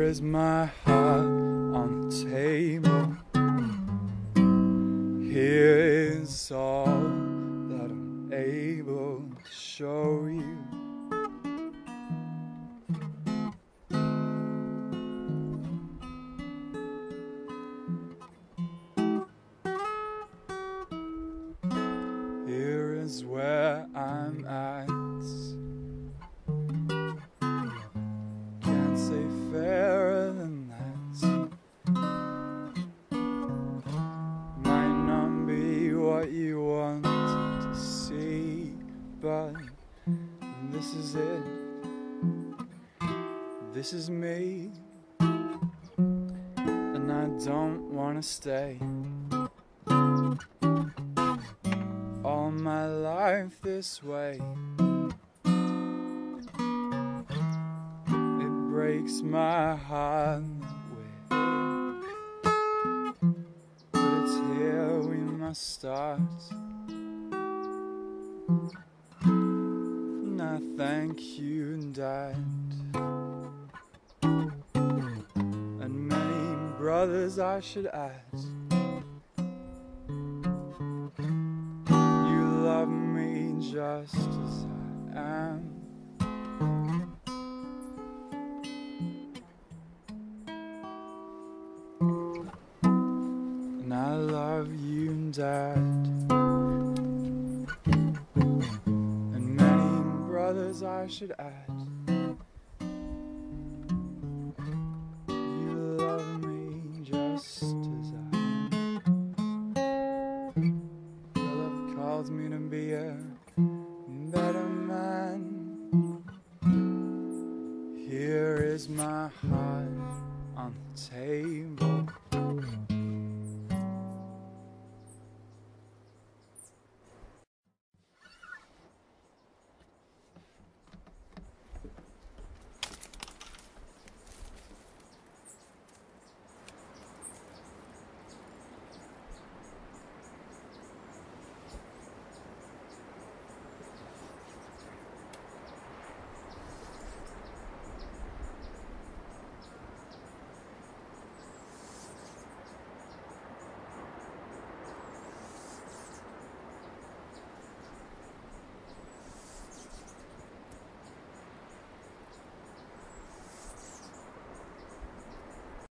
is my heart on the table. Here is all that I'm able to show you. Here is where I'm at. Can't say fairer than that. Might not be what you want to see, but this is it. This is me, and I don't wanna stay all my life this way. It breaks my heart that but it's here we must start. And I thank you, Dad, and many brothers I should add. Love me just as I am. And I love you, Dad, and many brothers I should add.